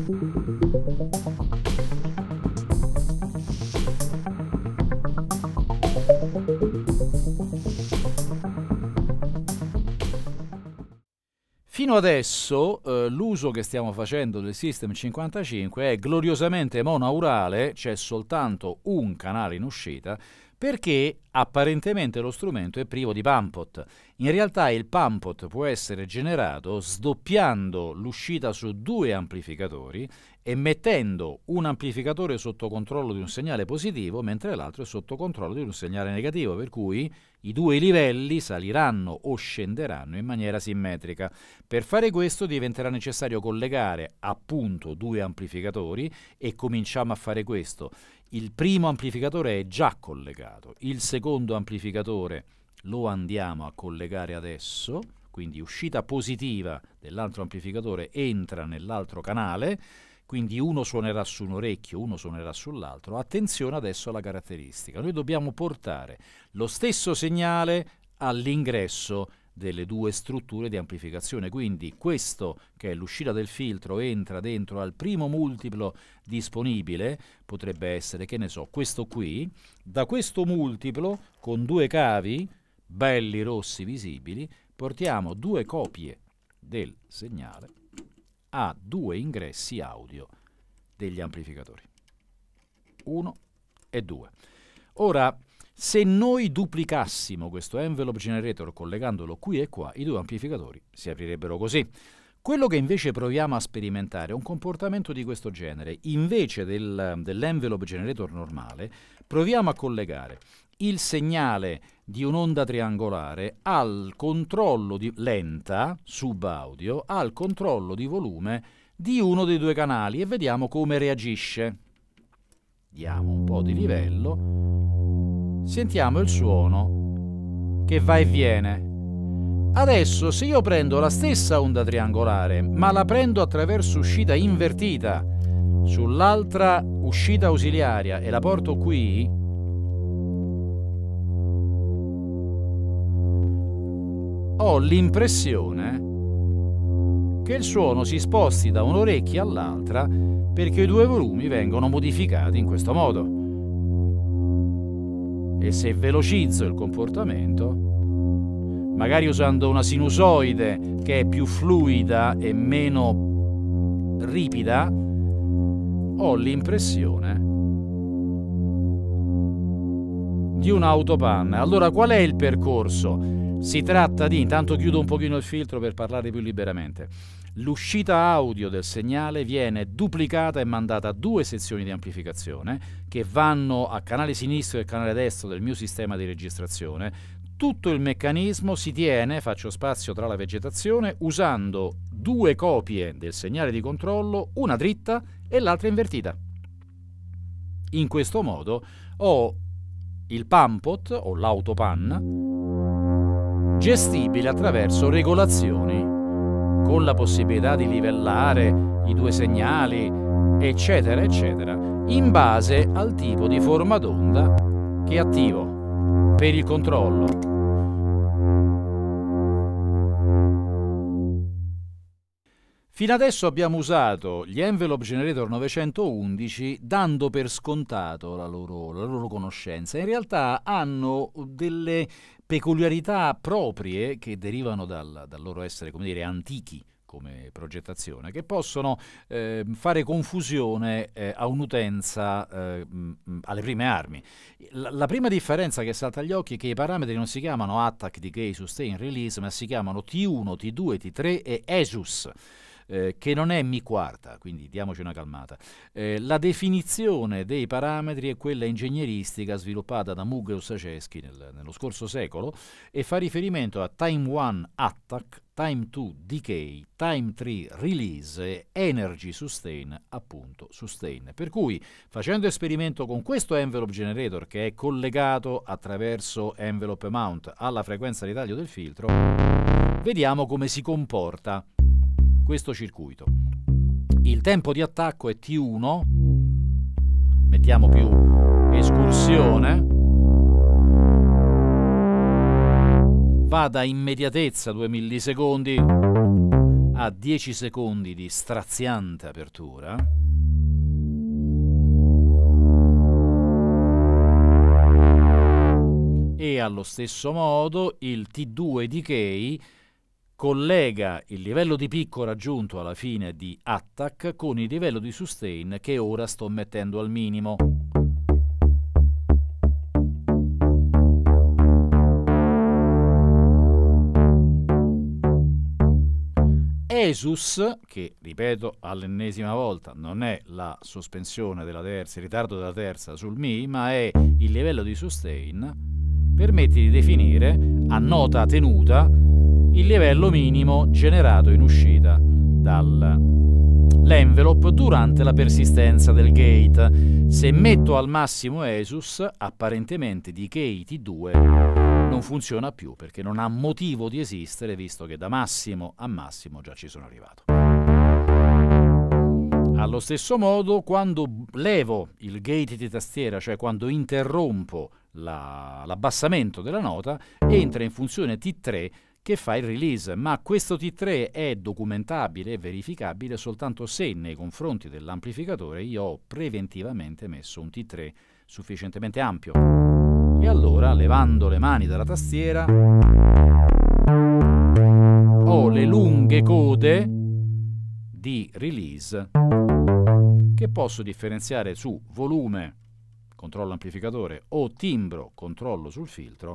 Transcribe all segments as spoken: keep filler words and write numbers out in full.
Fino adesso eh, l'uso che stiamo facendo del System cinquantacinque è gloriosamente monoaurale, c'è soltanto un canale in uscita, perché apparentemente lo strumento è privo di pumpot. In realtà il pumpot può essere generato sdoppiando l'uscita su due amplificatori e mettendo un amplificatore sotto controllo di un segnale positivo, mentre l'altro è sotto controllo di un segnale negativo, per cui i due livelli saliranno o scenderanno in maniera simmetrica. Per fare questo diventerà necessario collegare appunto due amplificatori e cominciamo a fare questo. Il primo amplificatore è già collegato, il secondo amplificatore lo andiamo a collegare adesso, quindi uscita positiva dell'altro amplificatore entra nell'altro canale, quindi uno suonerà su un orecchio, uno suonerà sull'altro. Attenzione adesso alla caratteristica, noi dobbiamo portare lo stesso segnale all'ingresso delle due strutture di amplificazione, quindi questo che è l'uscita del filtro entra dentro al primo multiplo disponibile, potrebbe essere, che ne so, questo qui, da questo multiplo con due cavi belli rossi visibili portiamo due copie del segnale a due ingressi audio degli amplificatori, uno e due. Ora, se noi duplicassimo questo envelope generator collegandolo qui e qua, i due amplificatori si aprirebbero così. Quello che invece proviamo a sperimentare è un comportamento di questo genere. Invece del, dell'envelope generator normale, proviamo a collegare il segnale di un'onda triangolare al controllo di lenta, subaudio, al controllo di volume di uno dei due canali e vediamo come reagisce. Diamo un po' di livello, sentiamo il suono che va e viene. Adesso se io prendo la stessa onda triangolare, ma la prendo attraverso uscita invertita sull'altra uscita ausiliaria e la porto qui, ho l'impressione che il suono si sposti da un'orecchia all'altra perché i due volumi vengono modificati in questo modo. E se velocizzo il comportamento, magari usando una sinusoide che è più fluida e meno ripida, ho l'impressione di un'autopanna. Allora qual è il percorso? Si tratta di, intanto chiudo un pochino il filtro per parlare più liberamente, l'uscita audio del segnale viene duplicata e mandata a due sezioni di amplificazione che vanno a canale sinistro e canale destro del mio sistema di registrazione. Tutto il meccanismo si tiene, faccio spazio tra la vegetazione, usando due copie del segnale di controllo, una dritta e l'altra invertita. In questo modo ho il pumpot o l'autopan gestibile attraverso regolazioni con la possibilità di livellare i due segnali, eccetera, eccetera, in base al tipo di forma d'onda che attivo per il controllo. Fino adesso abbiamo usato gli Envelope Generator novecentoundici dando per scontato la loro, la loro conoscenza. In realtà hanno delle peculiarità proprie che derivano dal, dal loro essere, come dire, antichi come progettazione, che possono eh, fare confusione eh, a un'utenza eh, alle prime armi. La, la prima differenza che salta agli occhi è che i parametri non si chiamano Attack, Decay, Sustain, Release, ma si chiamano T uno, T due, T tre e E S U S. Eh, che non è Mi quarta, quindi diamoci una calmata. Eh, la definizione dei parametri è quella ingegneristica sviluppata da Moog e Ossachesky nel, nello scorso secolo e fa riferimento a Time uno Attack, Time due Decay, Time tre Release e Energy Sustain, appunto Sustain. Per cui, facendo esperimento con questo Envelope Generator che è collegato attraverso Envelope Mount alla frequenza di taglio del filtro, vediamo come si comporta questo circuito. Il tempo di attacco è T uno, mettiamo più escursione, va da immediatezza due millisecondi a dieci secondi di straziante apertura. E allo stesso modo il T due Decay collega il livello di picco raggiunto alla fine di Attack con il livello di sustain che ora sto mettendo al minimo. Asus, che ripeto all'ennesima volta non è la sospensione della terza, il ritardo della terza sul Mi, ma è il livello di sustain, permette di definire a nota tenuta il livello minimo generato in uscita dall'envelope durante la persistenza del gate. Se metto al massimo Asus, apparentemente Decay T due non funziona più perché non ha motivo di esistere, visto che da massimo a massimo già ci sono arrivato. Allo stesso modo, quando levo il gate di tastiera, cioè quando interrompo la, l'abbassamento della nota, entra in funzione T tre che fa il release, ma questo T tre è documentabile e verificabile soltanto se nei confronti dell'amplificatore io ho preventivamente messo un T tre sufficientemente ampio. E allora, levando le mani dalla tastiera, ho le lunghe code di release che posso differenziare su volume, controllo amplificatore, o timbro, controllo sul filtro,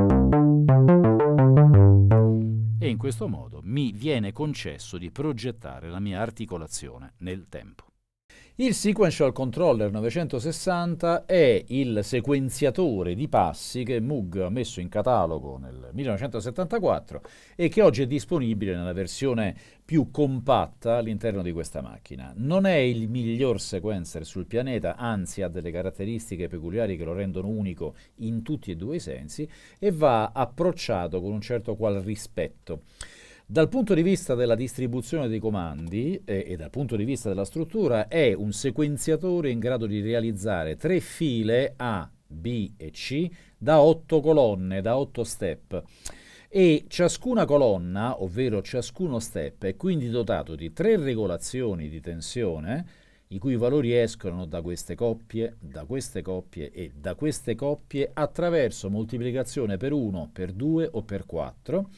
e in questo modo mi viene concesso di progettare la mia articolazione nel tempo. Il Sequential Controller novecentosessanta è il sequenziatore di passi che Moog ha messo in catalogo nel millenovecentosettantaquattro e che oggi è disponibile nella versione più compatta all'interno di questa macchina. Non è il miglior sequencer sul pianeta, anzi ha delle caratteristiche peculiari che lo rendono unico in tutti e due i sensi e va approcciato con un certo qual rispetto. Dal punto di vista della distribuzione dei comandi eh, e dal punto di vista della struttura è un sequenziatore in grado di realizzare tre file A, B e C da otto colonne, da otto step, e ciascuna colonna, ovvero ciascuno step, è quindi dotato di tre regolazioni di tensione i cui valori escono da queste coppie, da queste coppie e da queste coppie attraverso moltiplicazione per uno, per due o per quattro,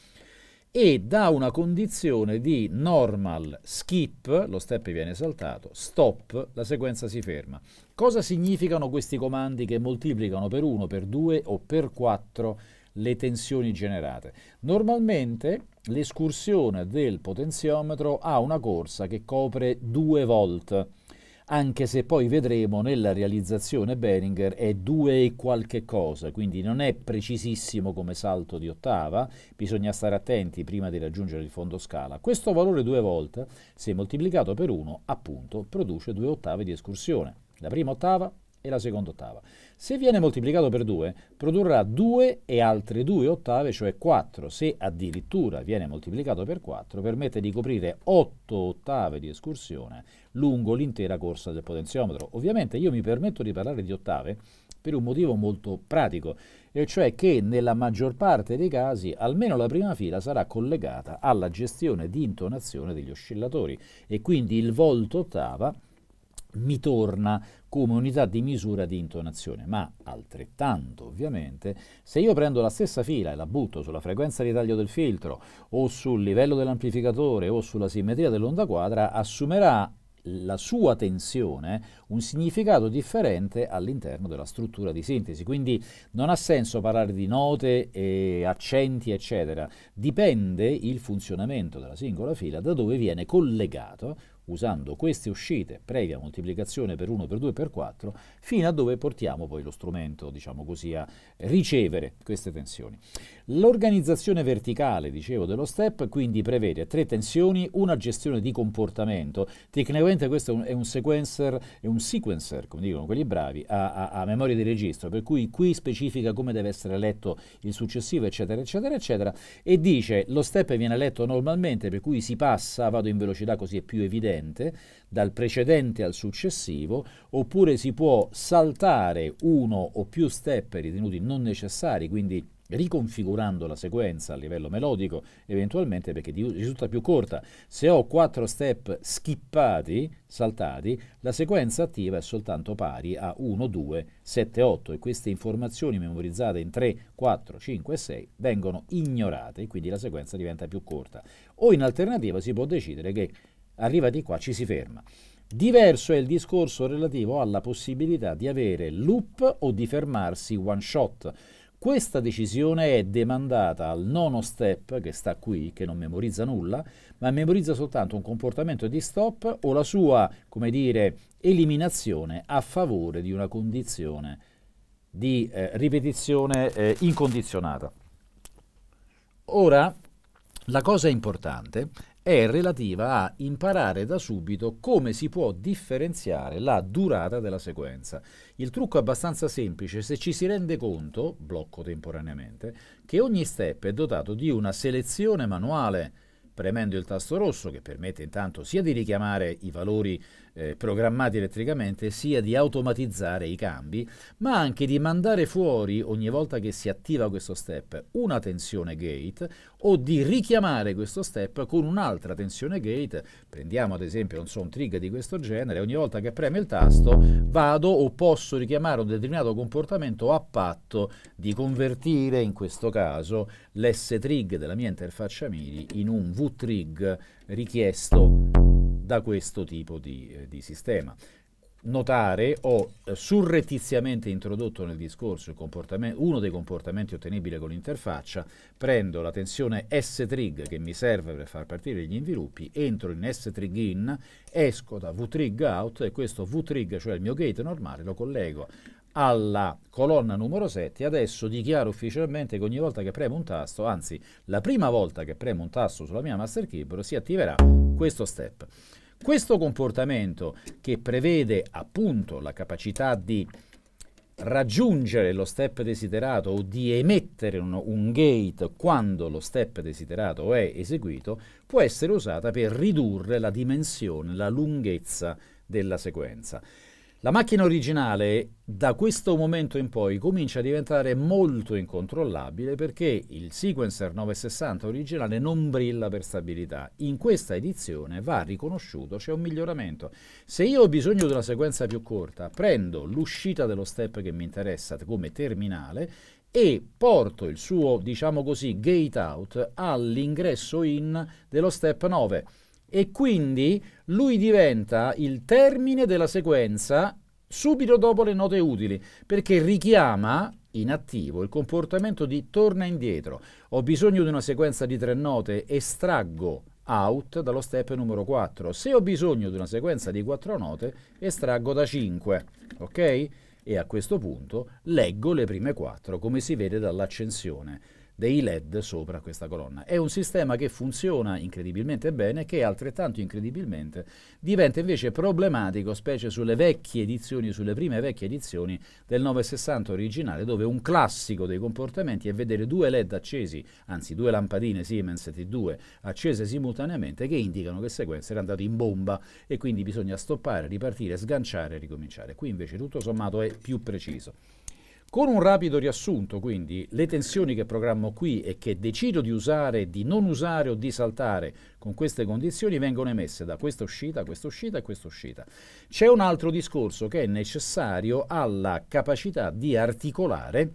e da una condizione di normal skip, lo step viene saltato, stop, la sequenza si ferma. Cosa significano questi comandi che moltiplicano per uno, per due o per quattro le tensioni generate? Normalmente l'escursione del potenziometro ha una corsa che copre due volt, anche se poi vedremo nella realizzazione Behringer è due e qualche cosa, quindi non è precisissimo come salto di ottava, bisogna stare attenti prima di raggiungere il fondo scala. Questo valore due volt, se moltiplicato per uno, appunto, produce due ottave di escursione, la prima ottava e la seconda ottava. Se viene moltiplicato per due, produrrà due e altre due ottave, cioè quattro. Se addirittura viene moltiplicato per quattro, permette di coprire otto ottave di escursione lungo l'intera corsa del potenziometro. Ovviamente io mi permetto di parlare di ottave per un motivo molto pratico, e cioè che nella maggior parte dei casi almeno la prima fila sarà collegata alla gestione di intonazione degli oscillatori e quindi il volt ottava mi torna come unità di misura di intonazione, ma altrettanto ovviamente se io prendo la stessa fila e la butto sulla frequenza di taglio del filtro o sul livello dell'amplificatore o sulla simmetria dell'onda quadra, assumerà la sua tensione un significato differente all'interno della struttura di sintesi, quindi non ha senso parlare di note e accenti eccetera, dipende il funzionamento della singola fila da dove viene collegato usando queste uscite previa moltiplicazione per uno, per due, per quattro, fino a dove portiamo poi lo strumento, diciamo così, a ricevere queste tensioni. L'organizzazione verticale, dicevo, dello step quindi prevede tre tensioni, una gestione di comportamento. Tecnicamente questo è un, è un sequencer, è un sequencer, come dicono quelli bravi, a, a, a memoria di registro, per cui qui specifica come deve essere letto il successivo, eccetera, eccetera, eccetera, e dice lo step viene letto normalmente, per cui si passa, vado in velocità così è più evidente, dal precedente al successivo, oppure si può saltare uno o più step ritenuti non necessari, quindi riconfigurando la sequenza a livello melodico, eventualmente perché risulta più corta. Se ho quattro step skippati, saltati, la sequenza attiva è soltanto pari a uno, due, sette, otto, e queste informazioni memorizzate in tre, quattro, cinque e sei vengono ignorate, e quindi la sequenza diventa più corta. O in alternativa si può decidere che arrivati qua ci si ferma. Diverso è il discorso relativo alla possibilità di avere loop o di fermarsi one shot. Questa decisione è demandata al nono step, che sta qui, che non memorizza nulla, ma memorizza soltanto un comportamento di stop o la sua, come dire, eliminazione a favore di una condizione di eh, ripetizione eh, incondizionata. Ora, la cosa importante è relativa a imparare da subito come si può differenziare la durata della sequenza. Il trucco è abbastanza semplice se ci si rende conto, blocco temporaneamente, che ogni step è dotato di una selezione manuale, premendo il tasto rosso, che permette intanto sia di richiamare i valori eh, programmati elettricamente, sia di automatizzare i cambi, ma anche di mandare fuori, ogni volta che si attiva questo step, una tensione gate, o di richiamare questo step con un'altra tensione gate. Prendiamo ad esempio, non so, un trig di questo genere, ogni volta che preme il tasto vado o posso richiamare un determinato comportamento a patto di convertire, in questo caso, l'S-trig della mia interfaccia MIDI in un V-trig richiesto da questo tipo di, eh, di sistema. Notare, ho eh, surrettiziamente introdotto nel discorso il comportamento, uno dei comportamenti ottenibili con l'interfaccia, prendo la tensione S-trig che mi serve per far partire gli inviluppi, entro in S-trig in, esco da V-trig out e questo V-trig, cioè il mio gate normale, lo collego alla colonna numero sette. Adesso dichiaro ufficialmente che ogni volta che premo un tasto, anzi la prima volta che premo un tasto sulla mia master keyboard, si attiverà questo step. Questo comportamento, che prevede appunto la capacità di raggiungere lo step desiderato o di emettere un, un gate quando lo step desiderato è eseguito, può essere usata per ridurre la dimensione, la lunghezza della sequenza. La macchina originale da questo momento in poi comincia a diventare molto incontrollabile perché il sequencer novecentosessanta originale non brilla per stabilità. In questa edizione va riconosciuto, c'è un miglioramento. Se io ho bisogno di una sequenza più corta, prendo l'uscita dello step che mi interessa come terminale e porto il suo, diciamo così, gate out all'ingresso in dello step nove. E quindi lui diventa il termine della sequenza subito dopo le note utili, perché richiama in attivo il comportamento di torna indietro. Ho bisogno di una sequenza di tre note, estraggo out dallo step numero quattro. Se ho bisogno di una sequenza di quattro note, estraggo da cinque, ok? E a questo punto leggo le prime quattro, come si vede dall'accensione dei led sopra questa colonna. È un sistema che funziona incredibilmente bene, che altrettanto incredibilmente diventa invece problematico, specie sulle vecchie edizioni, sulle prime vecchie edizioni del novecentosessanta originale, dove un classico dei comportamenti è vedere due led accesi, anzi due lampadine Siemens T due accese simultaneamente, che indicano che il sequencer è andato in bomba e quindi bisogna stoppare, ripartire, sganciare e ricominciare. Qui invece tutto sommato è più preciso. Con un rapido riassunto, quindi, le tensioni che programmo qui e che decido di usare, di non usare o di saltare con queste condizioni vengono emesse da questa uscita, questa uscita e questa uscita. C'è un altro discorso che è necessario alla capacità di articolare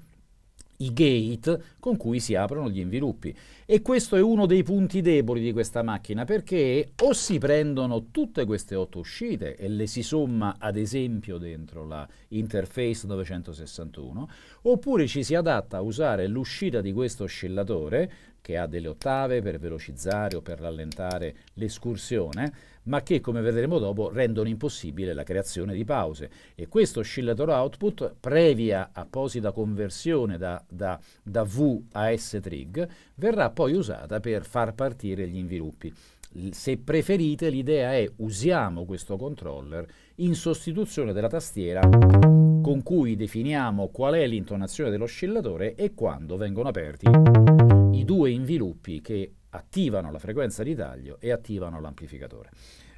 i gate con cui si aprono gli inviluppi, e questo è uno dei punti deboli di questa macchina, perché o si prendono tutte queste otto uscite e le si somma ad esempio dentro la interface novecentosessantuno, oppure ci si adatta a usare l'uscita di questo oscillatore che ha delle ottave per velocizzare o per rallentare l'escursione, ma che, come vedremo dopo, rendono impossibile la creazione di pause. E questo oscillator output, previa apposita conversione da, da, da V a S-trig, verrà poi usata per far partire gli inviluppi. Se preferite, l'idea è: usiamo questo controller in sostituzione della tastiera con cui definiamo qual è l'intonazione dell'oscillatore e quando vengono aperti i due inviluppi che attivano la frequenza di taglio e attivano l'amplificatore.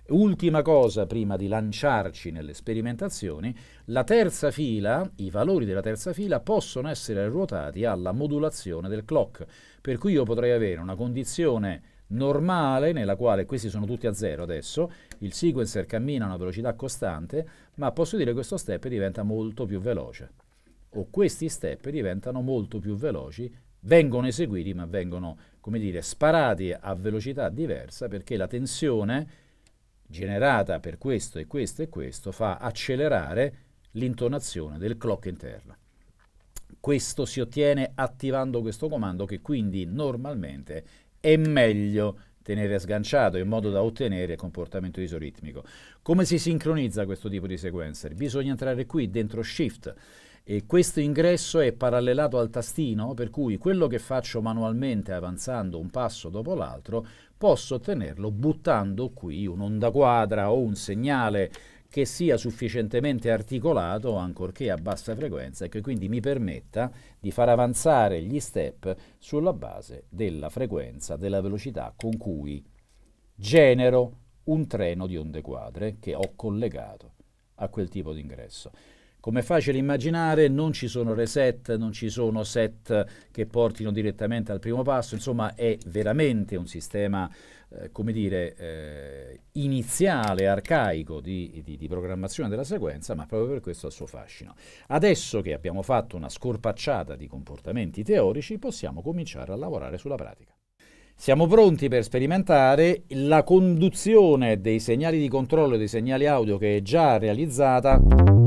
Ultima cosa prima di lanciarci nelle sperimentazioni, la terza fila, i valori della terza fila possono essere ruotati alla modulazione del clock, per cui io potrei avere una condizione normale nella quale questi sono tutti a zero adesso, il sequencer cammina a una velocità costante, ma posso dire che questo step diventa molto più veloce, o questi step diventano molto più veloci, vengono eseguiti ma vengono, come dire, sparati a velocità diversa perché la tensione generata per questo e questo e questo fa accelerare l'intonazione del clock interno. Questo si ottiene attivando questo comando che quindi normalmente è meglio tenere sganciato in modo da ottenere comportamento isoritmico. Come si sincronizza questo tipo di sequencer? Bisogna entrare qui dentro Shift e questo ingresso è parallellato al tastino, per cui quello che faccio manualmente avanzando un passo dopo l'altro posso ottenerlo buttando qui un'onda quadra o un segnale che sia sufficientemente articolato, ancorché a bassa frequenza, e che quindi mi permetta di far avanzare gli step sulla base della frequenza, della velocità con cui genero un treno di onde quadre che ho collegato a quel tipo di ingresso. Come è facile immaginare, non ci sono reset, non ci sono set che portino direttamente al primo passo, insomma è veramente un sistema, eh, come dire, eh, iniziale, arcaico di, di, di programmazione della sequenza, ma proprio per questo ha il suo fascino. Adesso che abbiamo fatto una scorpacciata di comportamenti teorici, possiamo cominciare a lavorare sulla pratica. Siamo pronti per sperimentare la conduzione dei segnali di controllo e dei segnali audio che è già realizzata.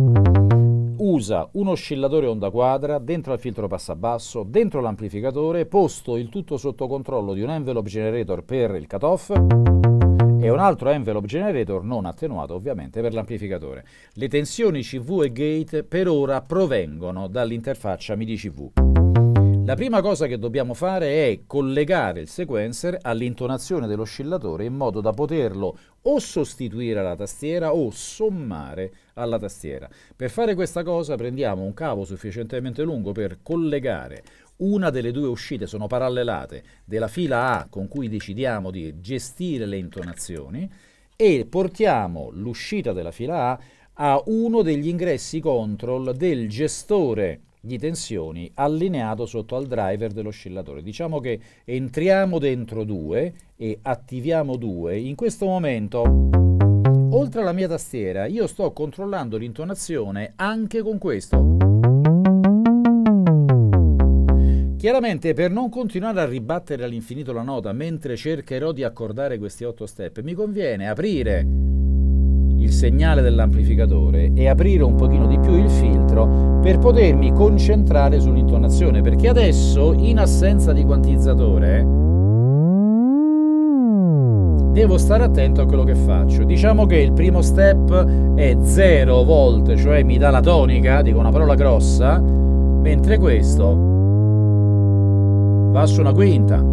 Usa un oscillatore onda quadra dentro al filtro passabasso, dentro l'amplificatore, posto il tutto sotto controllo di un envelope generator per il cutoff e un altro envelope generator non attenuato ovviamente per l'amplificatore. Le tensioni C V e gate per ora provengono dall'interfaccia MIDI C V. La prima cosa che dobbiamo fare è collegare il sequencer all'intonazione dell'oscillatore in modo da poterlo o sostituire alla tastiera o sommare alla tastiera. Per fare questa cosa prendiamo un cavo sufficientemente lungo per collegare una delle due uscite, sono parallelate, della fila A con cui decidiamo di gestire le intonazioni e portiamo l'uscita della fila A a uno degli ingressi control del gestore di tensioni allineato sotto al driver dell'oscillatore. Diciamo che entriamo dentro due e attiviamo due. In questo momento, oltre alla mia tastiera, io sto controllando l'intonazione anche con questo. Chiaramente, per non continuare a ribattere all'infinito la nota mentre cercherò di accordare questi otto step, mi conviene aprire il segnale dell'amplificatore e aprire un pochino di più il filtro per potermi concentrare sull'intonazione, perché adesso, in assenza di quantizzatore, devo stare attento a quello che faccio. Diciamo che il primo step è zero volt, cioè mi dà la tonica, dico una parola grossa, mentre questo va su una quinta.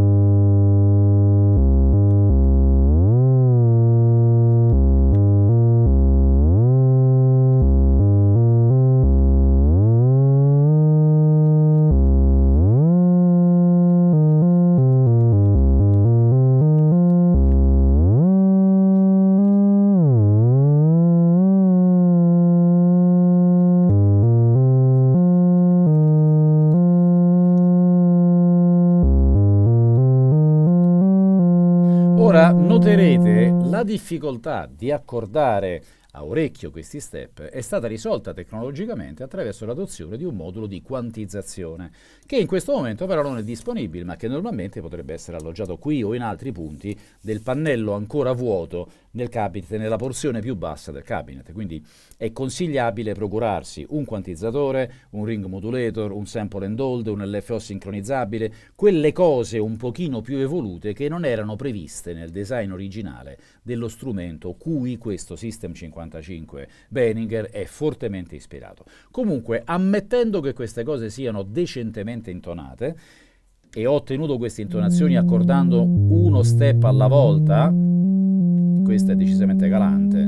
Ora noterete la difficoltà di accordare a orecchio questi step è stata risolta tecnologicamente attraverso l'adozione di un modulo di quantizzazione, che in questo momento però non è disponibile, ma che normalmente potrebbe essere alloggiato qui o in altri punti del pannello ancora vuoto nel cabinet, nella porzione più bassa del cabinet. Quindi è consigliabile procurarsi un quantizzatore, un ring modulator, un sample and hold, un L F O sincronizzabile, quelle cose un pochino più evolute che non erano previste nel design originale dello strumento cui questo System cinquantacinque Behringer è fortemente ispirato. Comunque, ammettendo che queste cose siano decentemente intonate, e ho ottenuto queste intonazioni accordando uno step alla volta, questa è decisamente galante,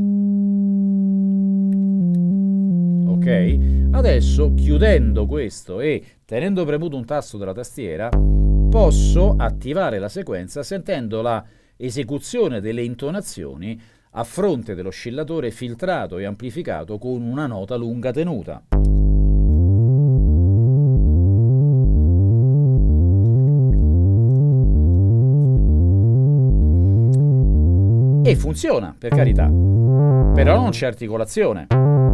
ok? Adesso, chiudendo questo e tenendo premuto un tasto della tastiera, posso attivare la sequenza sentendo la esecuzione delle intonazioni a fronte dell'oscillatore filtrato e amplificato con una nota lunga tenuta. E funziona, per carità, però non c'è articolazione.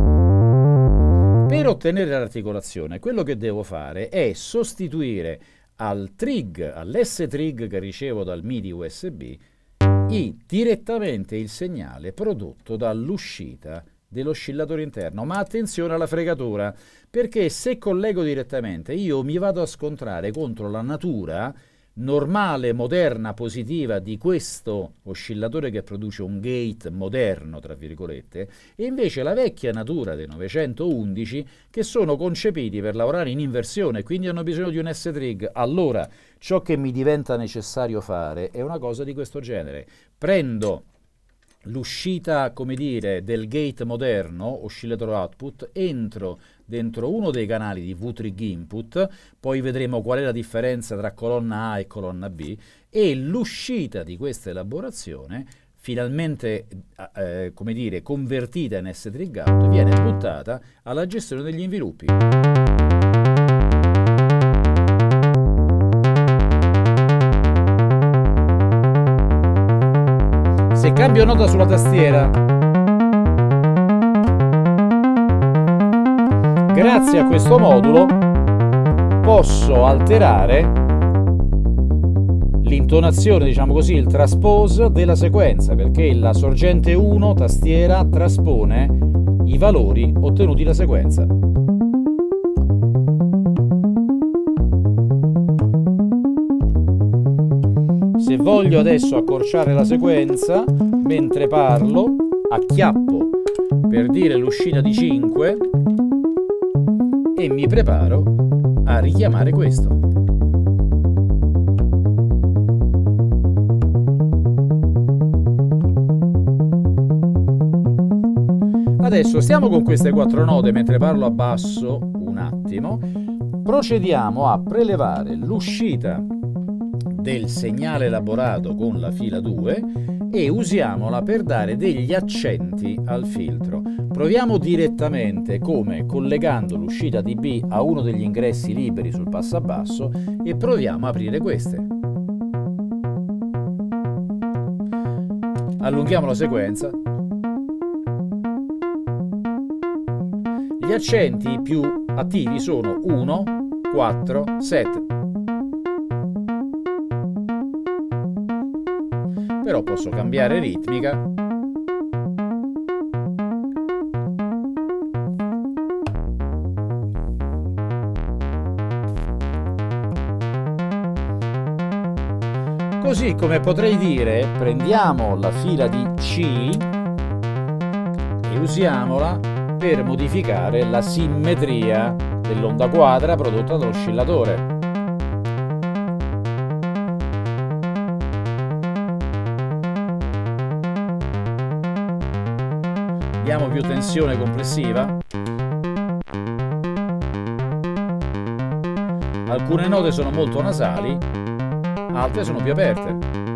Per ottenere l'articolazione, quello che devo fare è sostituire al trig, all'S-trig che ricevo dal MIDI U S B, i, direttamente il segnale prodotto dall'uscita dell'oscillatore interno. Ma attenzione alla fregatura, perché se collego direttamente io mi vado a scontrare contro la natura normale, moderna, positiva di questo oscillatore che produce un gate moderno, tra virgolette, e invece la vecchia natura dei novecentoundici che sono concepiti per lavorare in inversione, quindi hanno bisogno di un S-trig. Allora, ciò che mi diventa necessario fare è una cosa di questo genere. Prendo l'uscita, come dire, del gate moderno, oscillator output, entro dentro uno dei canali di V-trig input, poi vedremo qual è la differenza tra colonna A e colonna B, e l'uscita di questa elaborazione, finalmente eh, come dire, convertita in S-trig out, viene buttata alla gestione degli inviluppi. Se cambio nota sulla tastiera, grazie a questo modulo posso alterare l'intonazione, diciamo così, il transpose della sequenza, perché la sorgente uno tastiera traspone i valori ottenuti da sequenza. Se voglio adesso accorciare la sequenza, mentre parlo, acchiappo per dire l'uscita di cinque e mi preparo a richiamare questo. Adesso stiamo con queste quattro note mentre parlo a basso un attimo. Procediamo a prelevare l'uscita del segnale elaborato con la fila due e usiamola per dare degli accenti al filtro. Proviamo direttamente come collegando l'uscita di B a uno degli ingressi liberi sul passabasso e proviamo a aprire queste. Allunghiamo la sequenza. Gli accenti più attivi sono uno, quattro, sette. Però posso cambiare ritmica. Così come potrei dire, prendiamo la fila di C e usiamola per modificare la simmetria dell'onda quadra prodotta dall'oscillatore. Diamo più tensione complessiva. Alcune note sono molto nasali, altre sono più aperte.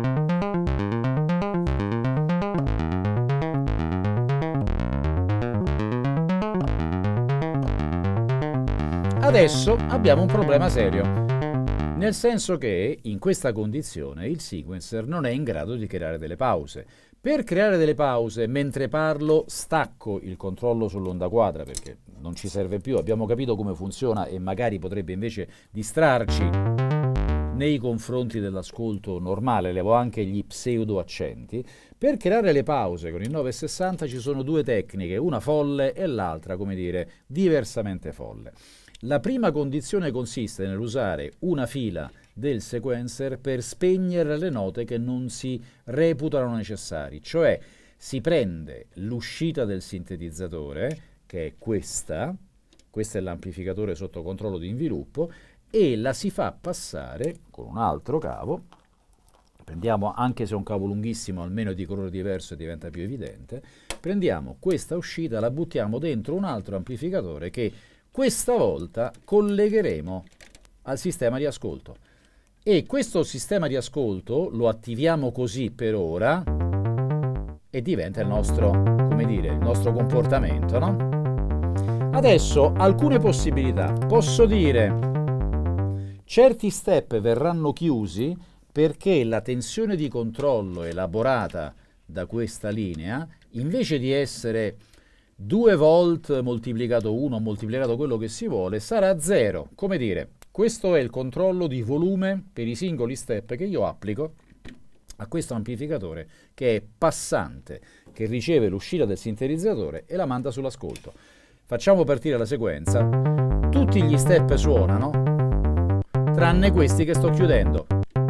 Adesso abbiamo un problema serio, nel senso che in questa condizione il sequencer non è in grado di creare delle pause. Per creare delle pause, mentre parlo, stacco il controllo sull'onda quadra perché non ci serve più, abbiamo capito come funziona e magari potrebbe invece distrarci nei confronti dell'ascolto normale. Levo anche gli pseudo accenti. Per creare le pause con il nove sessanta ci sono due tecniche, una folle e l'altra, come dire, diversamente folle. La prima condizione consiste nell'usare una fila del sequencer per spegnere le note che non si reputano necessari, cioè si prende l'uscita del sintetizzatore, che è questa, questo è l'amplificatore sotto controllo di inviluppo, e la si fa passare con un altro cavo. Prendiamo, anche se è un cavo lunghissimo, almeno di colore diverso e diventa più evidente, prendiamo questa uscita, la buttiamo dentro un altro amplificatore che questa volta collegheremo al sistema di ascolto. E questo sistema di ascolto lo attiviamo così per ora, e diventa il nostro, come dire, il nostro comportamento, no? Adesso alcune possibilità. Posso dire certi step verranno chiusi perché la tensione di controllo elaborata da questa linea, invece di essere due volt moltiplicato uno moltiplicato quello che si vuole, sarà zero. Come dire, questo è il controllo di volume per i singoli step che io applico a questo amplificatore, che è passante, che riceve l'uscita del sintetizzatore e la manda sull'ascolto. Facciamo partire la sequenza. Tutti gli step suonano, tranne questi che sto chiudendo.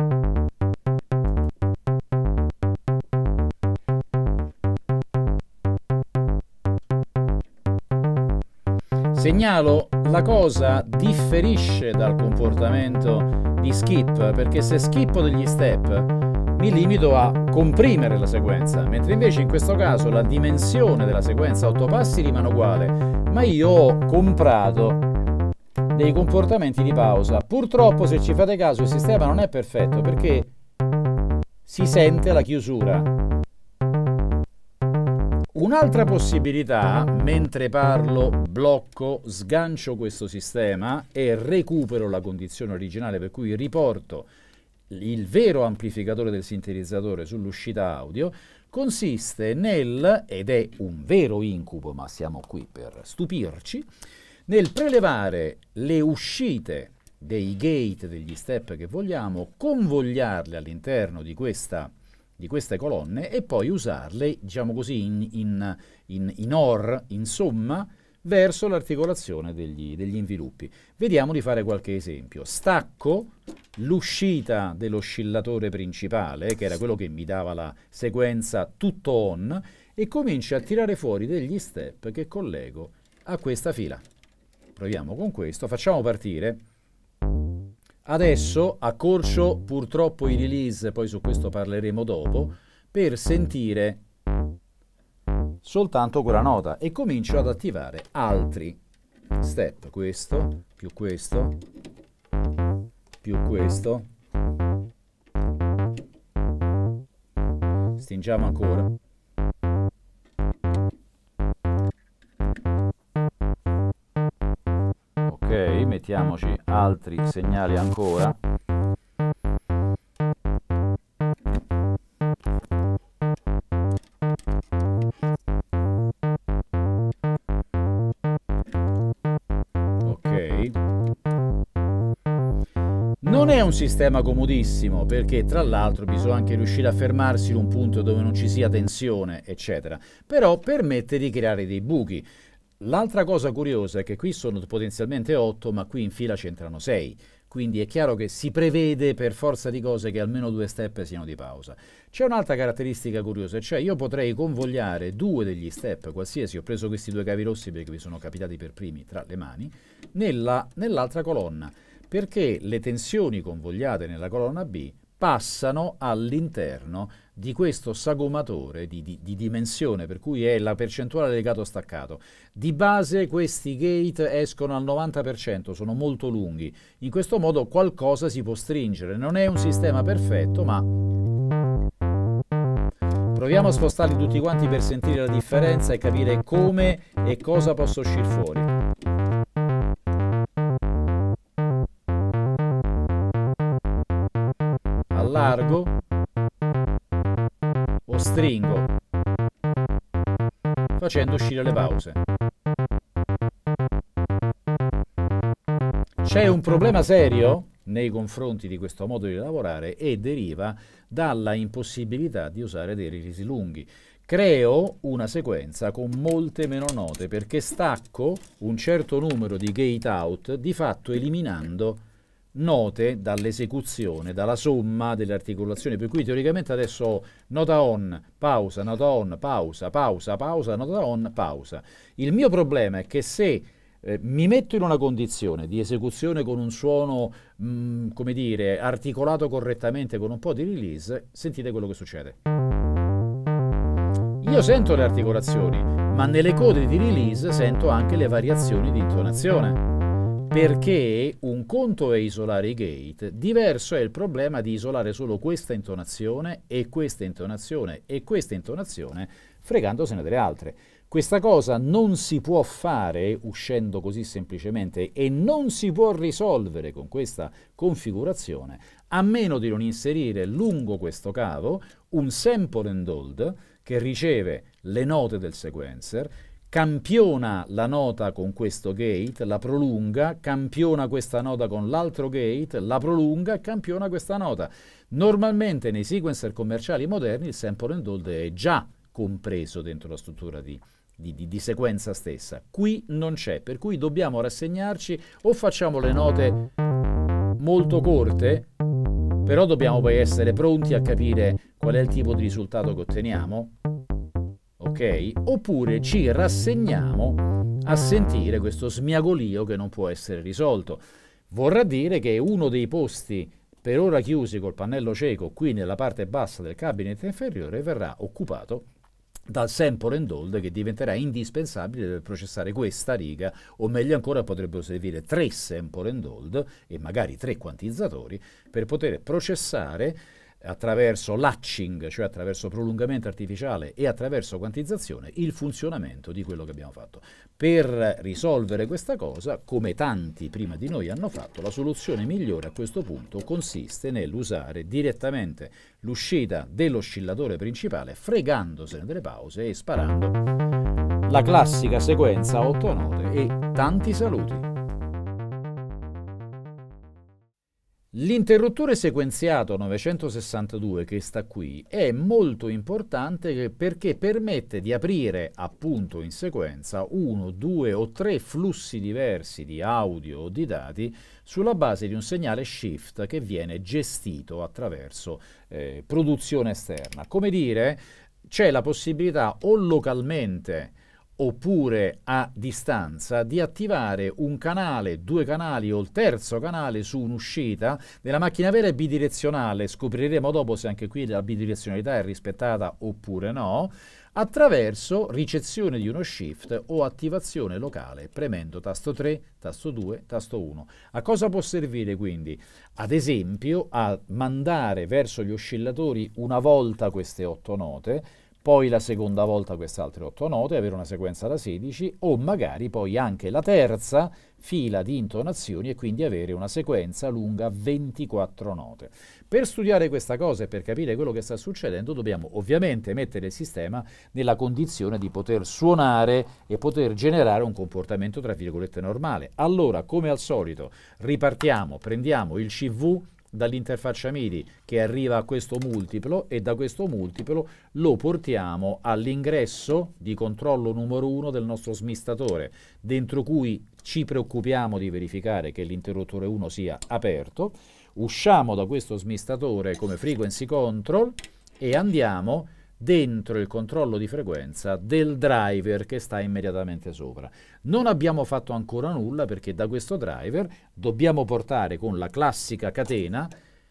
Segnalo, la cosa differisce dal comportamento di skip, perché se skippo degli step mi limito a comprimere la sequenza, mentre invece in questo caso la dimensione della sequenza a otto passi rimane uguale, ma io ho comprato dei comportamenti di pausa. Purtroppo, se ci fate caso, il sistema non è perfetto perché si sente la chiusura. Un'altra possibilità, mentre parlo, blocco, sgancio questo sistema e recupero la condizione originale, per cui riporto il vero amplificatore del sintetizzatore sull'uscita audio, consiste nel, ed è un vero incubo, ma siamo qui per stupirci, nel prelevare le uscite dei gate, degli step che vogliamo, convogliarle all'interno di questa di queste colonne e poi usarle, diciamo così, in, in, in, in or, in somma, verso l'articolazione degli, degli inviluppi. Vediamo di fare qualche esempio. Stacco l'uscita dell'oscillatore principale, che era quello che mi dava la sequenza tutto on, e comincio a tirare fuori degli step che collego a questa fila. Proviamo con questo, facciamo partire. Adesso accorcio purtroppo i release, poi su questo parleremo dopo, per sentire soltanto quella nota e comincio ad attivare altri step. Questo, più questo, più questo. Stringiamo ancora. Ok, mettiamoci altri segnali ancora. Ok. Non è un sistema comodissimo perché tra l'altro bisogna anche riuscire a fermarsi in un punto dove non ci sia tensione, eccetera. Però permette di creare dei buchi. L'altra cosa curiosa è che qui sono potenzialmente otto, ma qui in fila c'entrano sei, quindi è chiaro che si prevede per forza di cose che almeno due step siano di pausa. C'è un'altra caratteristica curiosa, cioè io potrei convogliare due degli step, qualsiasi, ho preso questi due cavi rossi perché mi sono capitati per primi tra le mani, nella, nell'altra colonna, perché le tensioni convogliate nella colonna B passano all'interno di questo sagomatore di, di, di dimensione, per cui è la percentuale legato staccato. Di base questi gate escono al novanta per cento, sono molto lunghi. In questo modo qualcosa si può stringere. Non è un sistema perfetto, ma proviamo a spostarli tutti quanti per sentire la differenza e capire come e cosa possa uscire fuori. Allargo o stringo, facendo uscire le pause. C'è un problema serio nei confronti di questo modo di lavorare e deriva dalla impossibilità di usare dei release lunghi. Creo una sequenza con molte meno note perché stacco un certo numero di gate out, di fatto eliminando note dall'esecuzione, dalla somma delle articolazioni, per cui teoricamente adesso ho nota on, pausa, nota on, pausa, pausa, pausa, nota on, pausa. Il mio problema è che se eh, mi metto in una condizione di esecuzione con un suono, mh, come dire, articolato correttamente con un po' di release, sentite quello che succede. Io sento le articolazioni, ma nelle code di release sento anche le variazioni di intonazione. perché un conto è isolare i gate, diverso è il problema di isolare solo questa intonazione e questa intonazione e questa intonazione, fregandosene delle altre. Questa cosa non si può fare uscendo così semplicemente e non si può risolvere con questa configurazione a meno di non inserire lungo questo cavo un sample and hold che riceve le note del sequencer, campiona la nota con questo gate, la prolunga, campiona questa nota con l'altro gate, la prolunga, campiona questa nota. Normalmente nei sequencer commerciali moderni il sample and hold è già compreso dentro la struttura di, di, di, di sequenza stessa. Qui non c'è, per cui dobbiamo rassegnarci o facciamo le note molto corte, però dobbiamo poi essere pronti a capire qual è il tipo di risultato che otteniamo, ok? Oppure ci rassegniamo a sentire questo smiagolio che non può essere risolto. Vorrà dire che uno dei posti per ora chiusi col pannello cieco qui nella parte bassa del cabinet inferiore verrà occupato dal sample and hold che diventerà indispensabile per processare questa riga, o meglio ancora potrebbero servire tre sample and hold e magari tre quantizzatori per poter processare attraverso latching, cioè attraverso prolungamento artificiale e attraverso quantizzazione, il funzionamento di quello che abbiamo fatto. Per risolvere questa cosa, come tanti prima di noi hanno fatto, la soluzione migliore a questo punto consiste nell'usare direttamente l'uscita dell'oscillatore principale, fregandosene delle pause e sparando la classica sequenza a otto note e tanti saluti. L'interruttore sequenziato novecentosessantadue che sta qui è molto importante perché permette di aprire appunto in sequenza uno, due o tre flussi diversi di audio o di dati sulla base di un segnale shift che viene gestito attraverso eh, produzione esterna. Come dire, c'è la possibilità o localmente oppure a distanza di attivare un canale, due canali o il terzo canale su un'uscita. Nella macchina vera è bidirezionale, scopriremo dopo se anche qui la bidirezionalità è rispettata oppure no, attraverso ricezione di uno shift o attivazione locale premendo tasto tre, tasto due, tasto uno. A cosa può servire quindi? Ad esempio a mandare verso gli oscillatori una volta queste otto note, poi la seconda volta queste altre otto note, avere una sequenza da sedici, o magari poi anche la terza fila di intonazioni e quindi avere una sequenza lunga ventiquattro note. Per studiare questa cosa e per capire quello che sta succedendo dobbiamo ovviamente mettere il sistema nella condizione di poter suonare e poter generare un comportamento tra virgolette normale. Allora, come al solito, ripartiamo, prendiamo il C V dall'interfaccia MIDI che arriva a questo multiplo e da questo multiplo lo portiamo all'ingresso di controllo numero uno del nostro smistatore, dentro cui ci preoccupiamo di verificare che l'interruttore uno sia aperto, usciamo da questo smistatore come frequency control e andiamo dentro il controllo di frequenza del driver che sta immediatamente sopra. Non abbiamo fatto ancora nulla perché da questo driver dobbiamo portare con la classica catena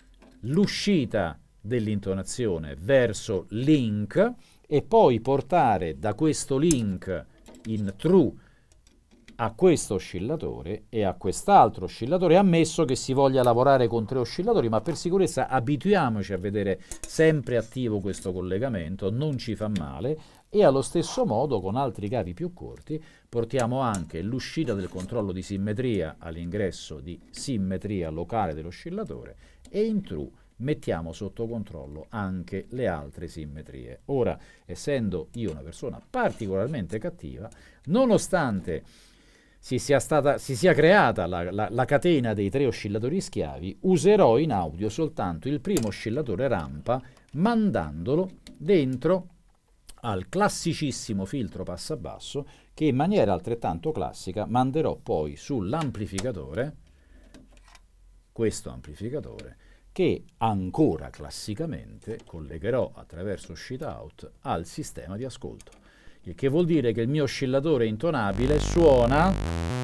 l'uscita dell'intonazione verso link e poi portare da questo link in true a questo oscillatore e a quest'altro oscillatore, ammesso che si voglia lavorare con tre oscillatori, ma per sicurezza abituiamoci a vedere sempre attivo questo collegamento, non ci fa male, e allo stesso modo con altri cavi più corti portiamo anche l'uscita del controllo di simmetria all'ingresso di simmetria locale dell'oscillatore e in true mettiamo sotto controllo anche le altre simmetrie. Ora, essendo io una persona particolarmente cattiva, nonostante Si sia, stata, si sia creata la, la, la catena dei tre oscillatori schiavi, userò in audio soltanto il primo oscillatore rampa mandandolo dentro al classicissimo filtro passabasso che in maniera altrettanto classica manderò poi sull'amplificatore, questo amplificatore, che ancora classicamente collegherò attraverso uscita out al sistema di ascolto. Il che vuol dire che il mio oscillatore intonabile suona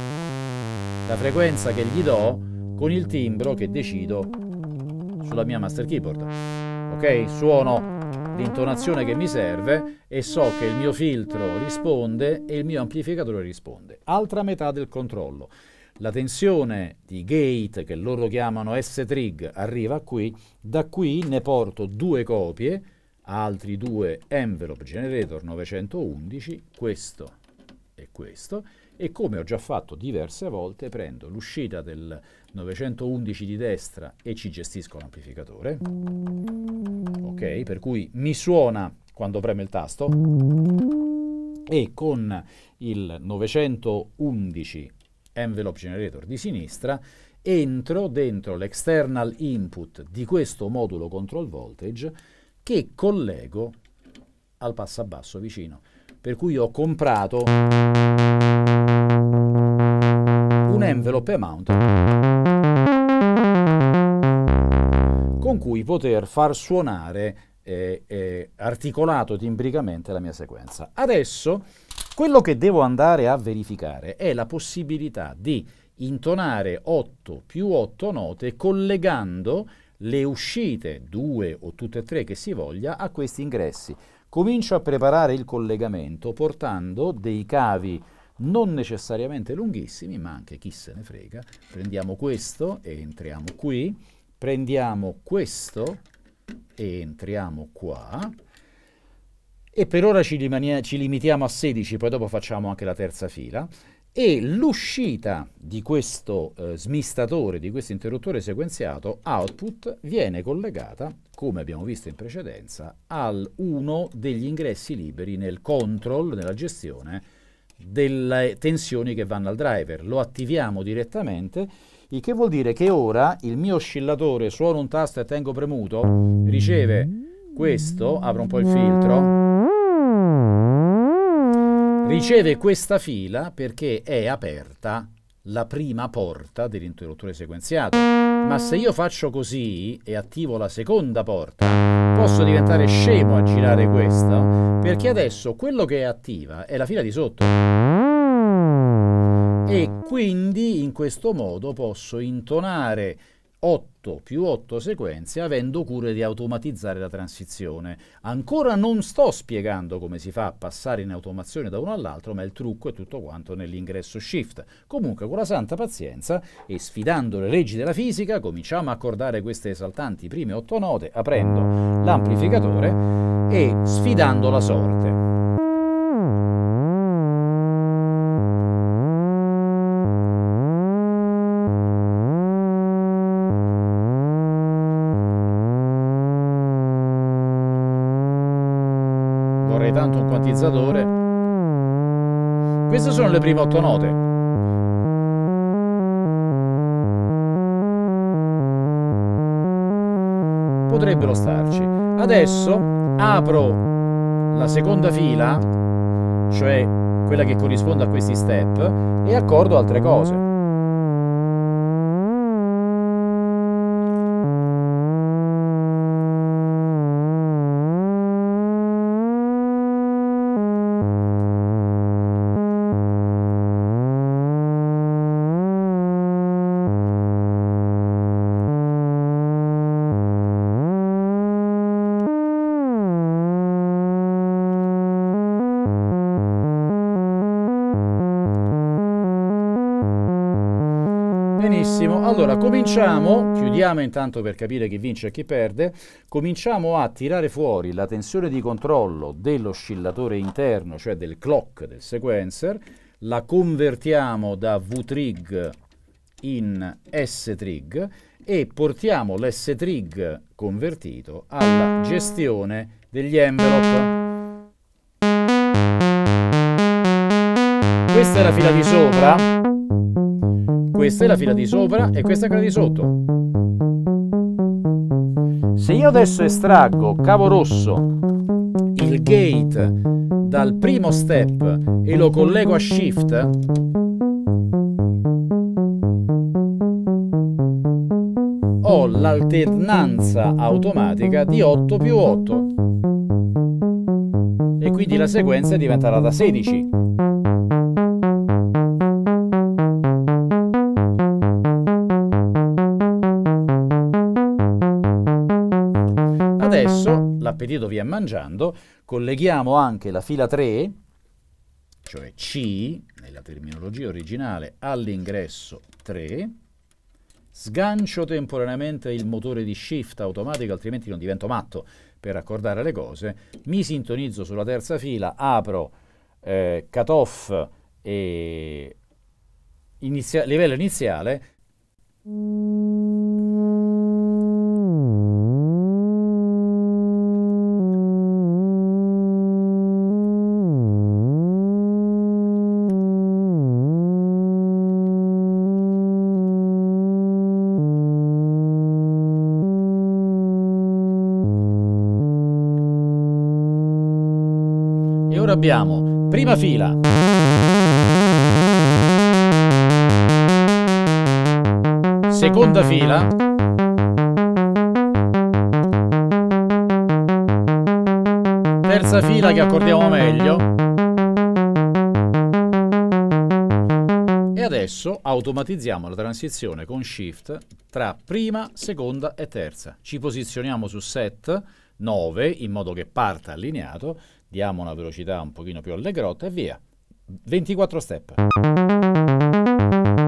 la frequenza che gli do con il timbro che decido sulla mia master keyboard. Ok? Suono l'intonazione che mi serve e so che il mio filtro risponde e il mio amplificatore risponde. Altra metà del controllo. la tensione di gate, che loro chiamano S-trig, arriva qui, da qui ne porto due copie, altri due envelope generator novecentoundici, questo e questo, e come ho già fatto diverse volte prendo l'uscita del novecentoundici di destra e ci gestisco l'amplificatore, ok? Per cui mi suona quando premo il tasto, e con il novecentoundici envelope generator di sinistra entro dentro l'external input di questo modulo control voltage che collego al passabasso vicino, per cui ho comprato un envelope mount con cui poter far suonare eh, eh, articolato timbricamente la mia sequenza. Adesso quello che devo andare a verificare è la possibilità di intonare otto più otto note collegando le uscite, due o tutte e tre che si voglia, a questi ingressi. Comincio a preparare il collegamento portando dei cavi non necessariamente lunghissimi, ma anche chi se ne frega. Prendiamo questo e entriamo qui, prendiamo questo e entriamo qua, e per ora ci, ci limitiamo a sedici, poi dopo facciamo anche la terza fila, e l'uscita di questo eh, smistatore, di questo interruttore sequenziato, output, viene collegata, come abbiamo visto in precedenza, al uno degli ingressi liberi nel control, nella gestione delle tensioni che vanno al driver. Lo attiviamo direttamente, il che vuol dire che ora il mio oscillatore, suono un tasto e tengo premuto, riceve questo, apro un po' il filtro, riceve questa fila perché è aperta la prima porta dell'interruttore sequenziato. Ma se io faccio così e attivo la seconda porta, posso diventare scemo a girare questa, perché adesso quello che è attiva è la fila di sotto. E quindi in questo modo posso intonare otto più otto sequenze avendo cura di automatizzare la transizione. Ancora non sto spiegando come si fa a passare in automazione da uno all'altro, ma il trucco è tutto quanto nell'ingresso shift. Comunque, con la santa pazienza e sfidando le leggi della fisica, cominciamo a accordare queste esaltanti prime otto note aprendo l'amplificatore e sfidando la sorte. Tanto un quantizzatore. Queste sono le prime otto note. Potrebbero starci. Adesso apro la seconda fila, cioè quella che corrisponde a questi step, e accordo altre cose. Benissimo, allora cominciamo, chiudiamo intanto per capire chi vince e chi perde, cominciamo a tirare fuori la tensione di controllo dell'oscillatore interno, cioè del clock del sequencer, la convertiamo da V-trig in S-trig e portiamo l'S-trig convertito alla gestione degli envelope. Questa è la fila di sopra. Questa è la fila di sopra e questa è quella di sotto. Se io adesso estraggo cavo rosso, il gate dal primo step e lo collego a shift, ho l'alternanza automatica di otto più otto e quindi la sequenza è diventata da sedici. Adesso l'appetito via mangiando, colleghiamo anche la fila tre, cioè C, nella terminologia originale, all'ingresso tre, sgancio temporaneamente il motore di shift automatico, altrimenti non divento matto per accordare le cose, mi sintonizzo sulla terza fila, apro eh, cutoff e inizia livello iniziale. E ora abbiamo prima fila, seconda fila, terza fila che accordiamo meglio, e adesso automatizziamo la transizione con shift tra prima, seconda e terza. Ci posizioniamo su set nove in modo che parta allineato, diamo una velocità un pochino più allegrotta e via. ventiquattro step.